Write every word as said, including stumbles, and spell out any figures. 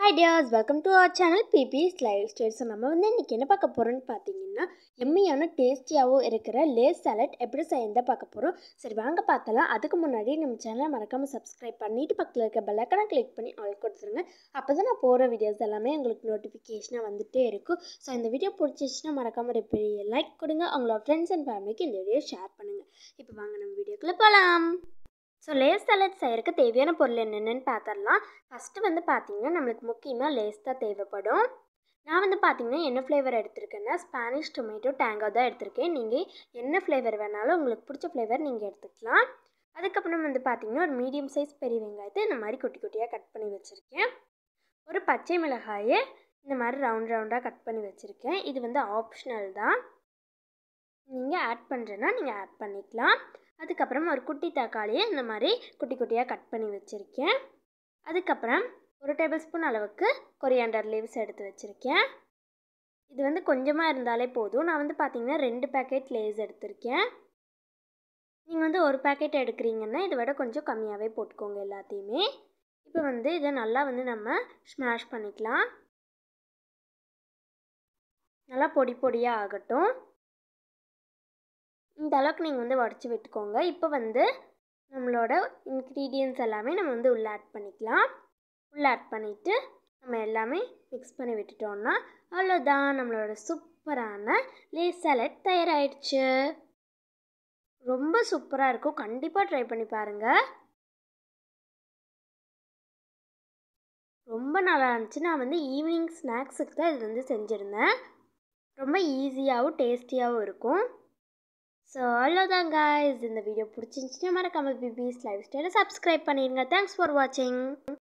Hi dears, welcome to our channel P P's Lifestyle. So நம்ம வந்து இன்னைக்கு என்ன பார்க்க போறோம்னு பார்த்தீங்கன்னா எம்மியான டேஸ்டியாகவும் இருக்கிற லேஸ் சாலட் எப்படி செய்யறத பார்க்க போறோம். சரி வாங்க பார்த்தலாம். அதுக்கு முன்னாடி நம்ம சேனலை மறக்காம சப்ஸ்கிரைப் பண்ணிட்டு பக்கத்தில் இருக்க பெல் ஐகானை கிளிக் பண்ணி ஆல் கொடுத்துருங்க. அப்பதான் நான் போகிற வீடியோஸ் எல்லாமே உங்களுக்கு நோட்டிஃபிகேஷனாக வந்துட்டே இருக்கும். ஸோ இந்த வீடியோ பிடிச்சிச்சுன்னா மறக்காம ஒரு பெரிய லைக் கொடுங்க. உங்களோட ஃப்ரெண்ட்ஸ் அண்ட் ஃபேமிலிக்கு இந்த வீடியோ ஷேர் பண்ணுங்க. இப்போ வாங்க நம்ம வீடியோக்குள்ளே போகலாம். ஸோ லேஸ் சாலட் செய்யறதுக்கு தேவையான பொருள் என்னென்னு பார்த்துடலாம். ஃபஸ்ட்டு வந்து பார்த்திங்கன்னா நம்மளுக்கு முக்கியமாக லேஸ் தான் தேவைப்படும். நான் வந்து பார்த்திங்கன்னா என்ன ஃப்ளேவர் எடுத்திருக்கேன்னா ஸ்பானிஷ் டொமேட்டோ டேங்கோ தான் எடுத்திருக்கேன். நீங்கள் என்ன ஃப்ளேவர் வேணாலும் உங்களுக்கு பிடிச்ச ஃப்ளேவர் நீங்கள் எடுத்துக்கலாம். அதுக்கப்புறம் வந்து பார்த்திங்கன்னா ஒரு மீடியம் சைஸ் பெரிய வெங்காயத்தை இந்த மாதிரி குட்டி குட்டியாக கட் பண்ணி வச்சுருக்கேன். ஒரு பச்சை மிளகாயை இந்த மாதிரி ரவுண்ட் ரவுண்டாக கட் பண்ணி வச்சுருக்கேன். இது வந்து ஆப்ஷனல் தான், நீங்கள் ஆட் பண்ணுறேன்னா நீங்கள் ஆட் பண்ணிக்கலாம். அதுக்கப்புறம் ஒரு குட்டி தக்காளியை இந்த மாதிரி குட்டி குட்டியாக கட் பண்ணி வச்சுருக்கேன். அதுக்கப்புறம் ஒரு டேபிள் ஸ்பூன் அளவுக்கு கொரியாண்டர் லீவ்ஸ் எடுத்து வச்சுருக்கேன். இது வந்து கொஞ்சமாக இருந்தாலே போதும். நான் வந்து பார்த்திங்கன்னா ரெண்டு பேக்கெட் லேஸ் எடுத்திருக்கேன். நீங்கள் வந்து ஒரு பேக்கெட் எடுக்கிறீங்கன்னா இதை விட கொஞ்சம் கம்மியாகவே போட்டுக்கோங்க எல்லாத்தையுமே. இப்போ வந்து இதை நல்லா வந்து நம்ம ஸ்மாஷ் பண்ணிக்கலாம். நல்லா பொடி பொடியாக ஆகட்டும். இந்த அளவுக்கு நீங்கள் வந்து உடச்சி விட்டுக்கோங்க. இப்போ வந்து நம்மளோட இன்க்ரீடியன்ட்ஸ் எல்லாமே நம்ம வந்து உள்ளே ஆட் பண்ணிக்கலாம். உள்ளே ஆட் பண்ணிவிட்டு நம்ம எல்லாமே மிக்ஸ் பண்ணி விட்டுட்டோம்னா அவ்வளோதான், நம்மளோட சூப்பரான லேஸ் சாலட் தயாராகிடுச்சு. ரொம்ப சூப்பராக இருக்கும், கண்டிப்பாக ட்ரை பண்ணி பாருங்கள். ரொம்ப நல்லா இருந்துச்சு. நான் வந்து ஈவினிங் ஸ்நாக்ஸுக்கு தான் இது வந்து செஞ்சுருந்தேன். ரொம்ப ஈஸியாகவும் டேஸ்டியாகவும் இருக்கும். ஸோ அவ்வளோதான் guys, இந்த வீடியோ பிடிச்சிருந்துச்சுன்னா மறக்காம P P's Lifestyle சப்ஸ்கிரைப் பண்ணிடுங்க. தேங்க்ஸ் ஃபார் வாட்சிங்.